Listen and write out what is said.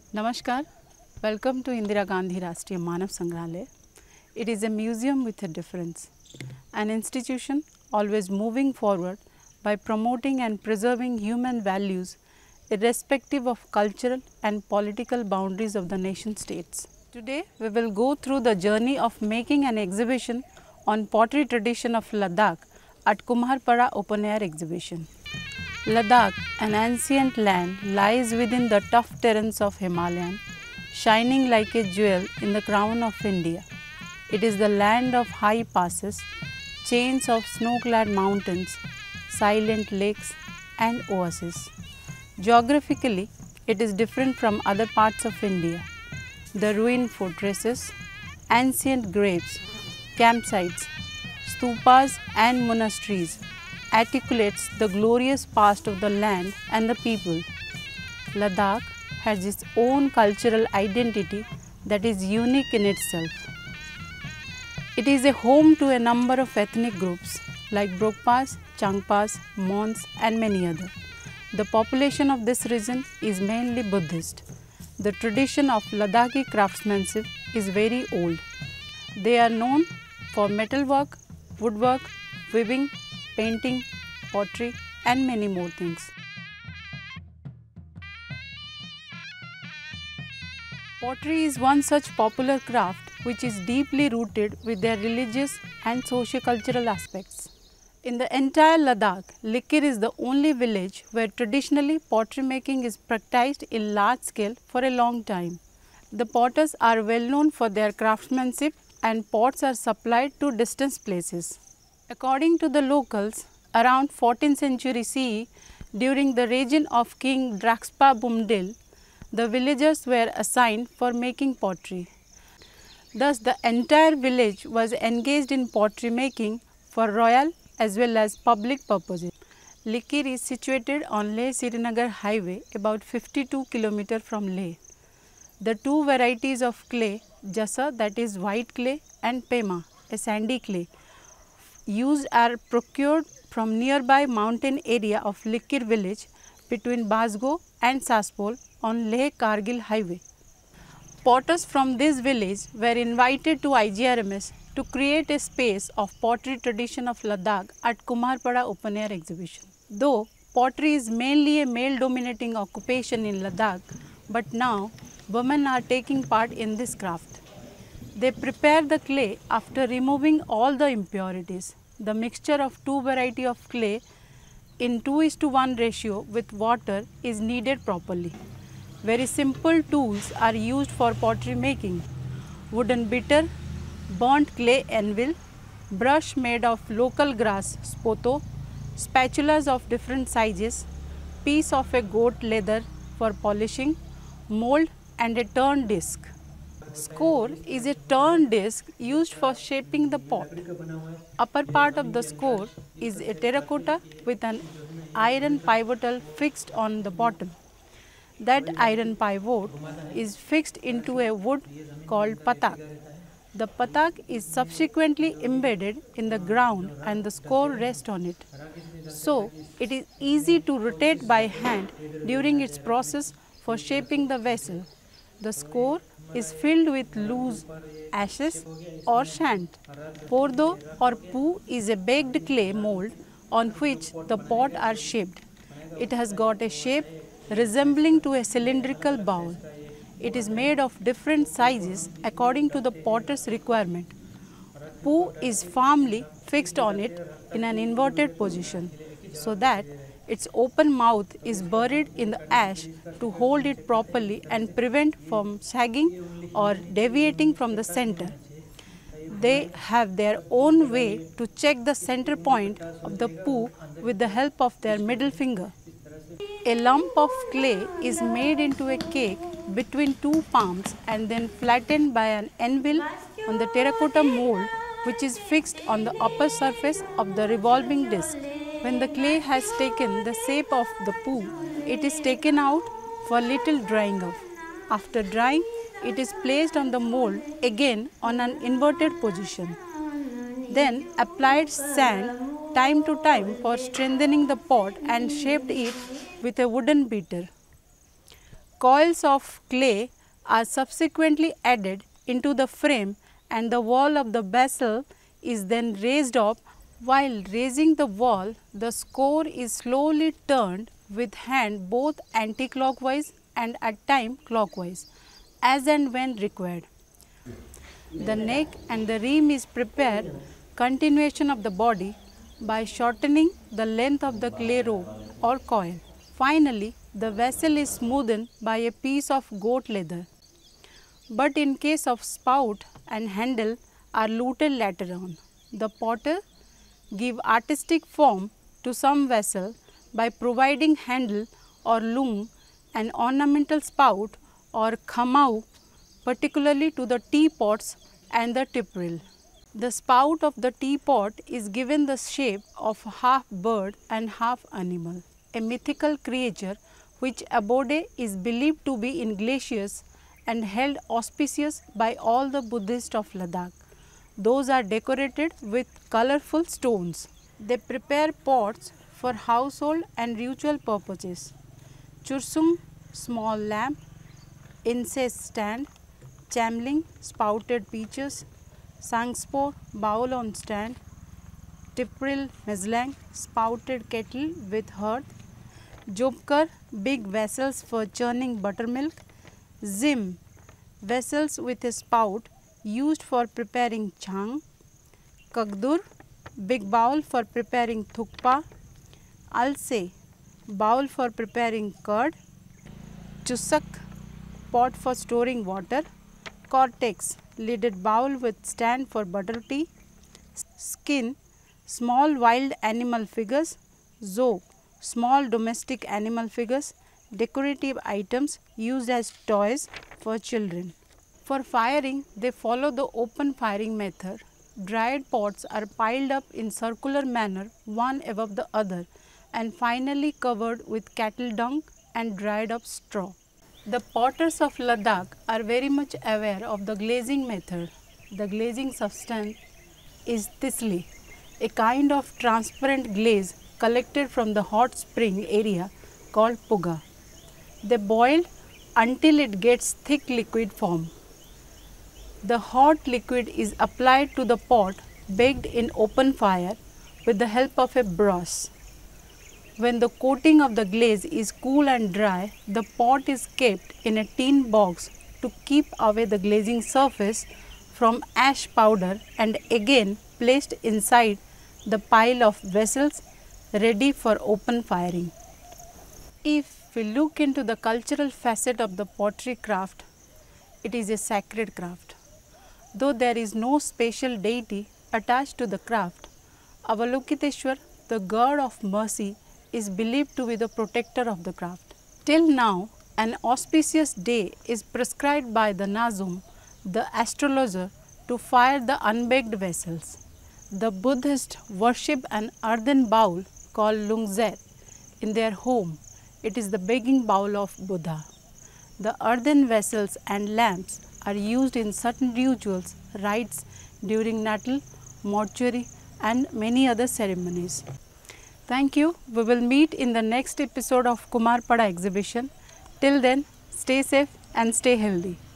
Namaskar, welcome to Indira Gandhi Rashtriya Manav Sangrahalaya. It is a museum with a difference, an institution always moving forward by promoting and preserving human values irrespective of cultural and political boundaries of the nation states. Today we will go through the journey of making an exhibition on pottery tradition of Ladakh at Kumarpada Open Air Exhibition. Ladakh, an ancient land, lies within the tough terrains of Himalayan, shining like a jewel in the crown of India. It is the land of high passes, chains of snow-clad mountains, silent lakes and oases. Geographically, it is different from other parts of India. The ruined fortresses, ancient graves, campsites, stupas and monasteries articulates the glorious past of the land and the people. Ladakh has its own cultural identity that is unique in itself. It is a home to a number of ethnic groups like Brokpas, Changpas, Mons and many others. The population of this region is mainly Buddhist. The tradition of Ladakhi craftsmanship is very old. They are known for metalwork, woodwork, weaving, painting, pottery and many more things. Pottery is one such popular craft which is deeply rooted with their religious and socio-cultural aspects. In the entire Ladakh, Likir is the only village where traditionally pottery making is practiced in large scale for a long time. The potters are well known for their craftsmanship and pots are supplied to distant places. According to the locals, around 14th century CE, during the reign of King Draxpa Bumdil, the villagers were assigned for making pottery. Thus, the entire village was engaged in pottery making for royal as well as public purposes. Likir is situated on Leh-Srinagar highway about 52 km from Leh. The two varieties of clay, Jasa that is white clay and Pema, a sandy clay, used are procured from nearby mountain area of Likir village between Basgo and Saspol on Leh-Kargil highway. Potters from this village were invited to IGRMS to create a space of pottery tradition of Ladakh at Kumarpada Open Air Exhibition. Though pottery is mainly a male dominating occupation in Ladakh, but now women are taking part in this craft. They prepare the clay after removing all the impurities. The mixture of two varieties of clay in 2:1 ratio with water is kneaded properly. Very simple tools are used for pottery making. Wooden beater, burnt clay anvil, brush made of local grass spoto, spatulas of different sizes, piece of a goat leather for polishing, mold and a turn disc. Score is a turn disc used for shaping the pot. Upper part of the score is a terracotta with an iron pivotal fixed on the bottom. That iron pivot is fixed into a wood called patak. The patak is subsequently embedded in the ground and the score rests on it. So, it is easy to rotate by hand during its process for shaping the vessel. The score is filled with loose ashes or shant. Pordo or poo is a baked clay mold on which the pot are shaped. It has got a shape resembling to a cylindrical bowl. It is made of different sizes according to the potter's requirement. Poo is firmly fixed on it in an inverted position so that its open mouth is buried in the ash to hold it properly and prevent from sagging or deviating from the center. They have their own way to check the center point of the poo with the help of their middle finger. A lump of clay is made into a cake between two palms and then flattened by an anvil on the terracotta mold which is fixed on the upper surface of the revolving disc. When the clay has taken the shape of the poo, it is taken out for little drying off. After drying, it is placed on the mold again on an inverted position. Then applied sand time to time for strengthening the pot and shaped it with a wooden beater. Coils of clay are subsequently added into the frame and the wall of the vessel is then raised up. While raising the wall, the score is slowly turned with hand both anti-clockwise and at time clockwise, as and when required. The neck and the rim is prepared continuation of the body by shortening the length of the clay rope or coil. Finally, the vessel is smoothened by a piece of goat leather. But in case of spout and handle are luted later on. The potter give artistic form to some vessel by providing handle or loom, an ornamental spout or khamau, particularly to the teapots and the tipperil. The spout of the teapot is given the shape of half bird and half animal, a mythical creature which abode is believed to be in glaciers and held auspicious by all the Buddhists of Ladakh. Those are decorated with colorful stones. They prepare pots for household and ritual purposes. Chursung, small lamp, incense stand, chamling, spouted peaches, sangspor, bowl on stand, tipperil, mezlang, spouted kettle with hearth, jobkar, big vessels for churning buttermilk, zim, vessels with a spout used for preparing chang, kagdur, big bowl for preparing thukpa, alse, bowl for preparing curd, chusak, pot for storing water, cortex, lidded bowl with stand for butter tea, skin, small wild animal figures, zog, small domestic animal figures, decorative items used as toys for children. For firing, they follow the open firing method. Dried pots are piled up in circular manner one above the other and finally covered with cattle dung and dried up straw. The potters of Ladakh are very much aware of the glazing method. The glazing substance is tisli, a kind of transparent glaze collected from the hot spring area called puga. They boil until it gets thick liquid form. The hot liquid is applied to the pot baked in open fire with the help of a brass. When the coating of the glaze is cool and dry, the pot is kept in a tin box to keep away the glazing surface from ash powder and again placed inside the pile of vessels ready for open firing. If we look into the cultural facet of the pottery craft, it is a sacred craft. Though there is no special deity attached to the craft, Avalokiteshwar, the god of mercy, is believed to be the protector of the craft. Till now, an auspicious day is prescribed by the Nazum, the astrologer, to fire the unbaked vessels. The Buddhists worship an earthen bowl called lungzet in their home. It is the begging bowl of Buddha. The earthen vessels and lamps are used in certain rituals, rites during natal, mortuary and many other ceremonies. Thank you. We will meet in the next episode of Kumarpada exhibition. Till then, stay safe and stay healthy.